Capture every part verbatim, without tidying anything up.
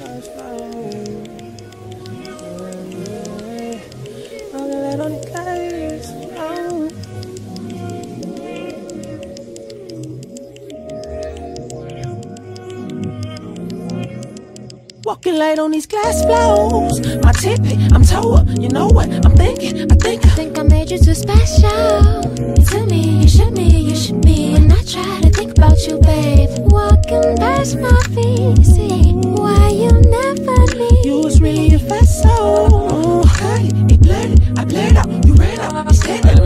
Walking light on these glass floors. My tippy, I'm towed. You know what I'm thinking? I think I think I made you too special. You tell me, you should me, you should me. When I try to think about you, babe, walking past my feet, see why you never leave. You was really a vessel. Hey, it blurred, I blurred out. You ran out, you stayed out.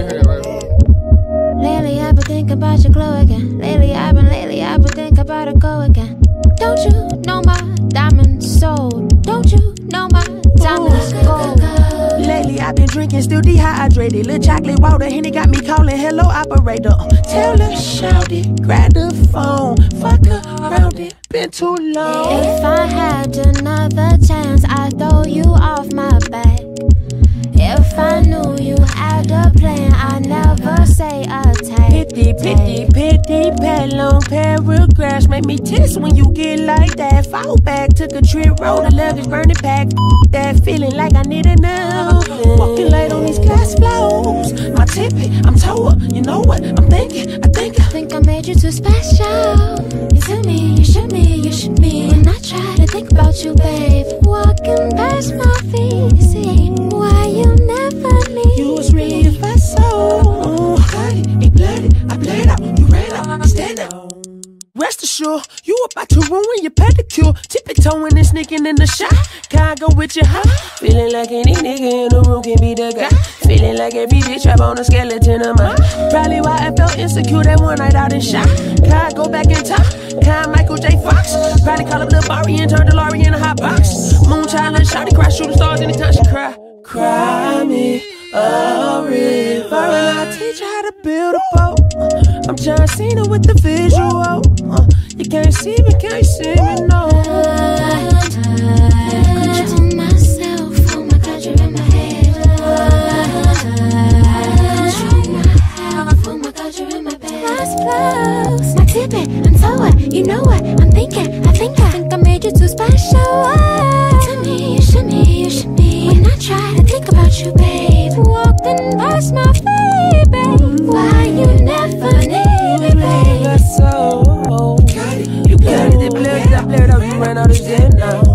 Lately I've been thinking about your glow again. Lately I've been, lately I've been thinking about it go again. Don't you know my diamond's sold? Don't you know my diamond's gold? Lately I've been drinking, still dehydrated. Little chocolate water, Henny got me calling hello operator. Tell her, shout it, grab the phone, fuck around it, been too long. If I had another chance, I'd throw you off my back. If I knew you had a plan, I'd never say a take. Pity, pity, pity, pad long paragraphs make me tense when you get like that. Fall back, took a trip, rolled the luggage, burn it pack. That feeling like I need a now. Walking light on these glass floors. My tippy, I'm towed. You know what I'm thinking? I think I think I made you too special. You tell me, you should me, you should me. When I try to think about you, babe, walking past my feet, see why you never leave. You was really a vessel. Hey, it blurred, I blurred out. You ran out, you stand out. Rest assured, you about to ruin your pedicure. Tippy-toeing and sneaking in the shot. Can I go with you, huh? Feeling like any nigga in the room can be the guy. Feeling like every bitch up on a skeleton of mine. Probably why I felt insecure that one night out in shot. Can I go back in time? Can I Michael J. Fox? Probably call up Lil Bari and turn the Lori in a hot box. Moonchild and shawty cry, shooting stars anytime she cry. Cry me a river and I'll teach you how to build a boat. I'm John Cena with the visual. Uh, you can't see me, can't see me, no. Control myself, oh my God, you're in my head. Control my health, oh my God, you're in my bed. Glass flows, my tippet, I'm towed. You know what I'm thinking? I think I think I made you too special. Tell me, you should me, you should me. When I try to think about you, babe, walking past my feet, babe, why you never leave me, babe? That's so. You got it, it blurred, I blurred out, you ran out of dead now.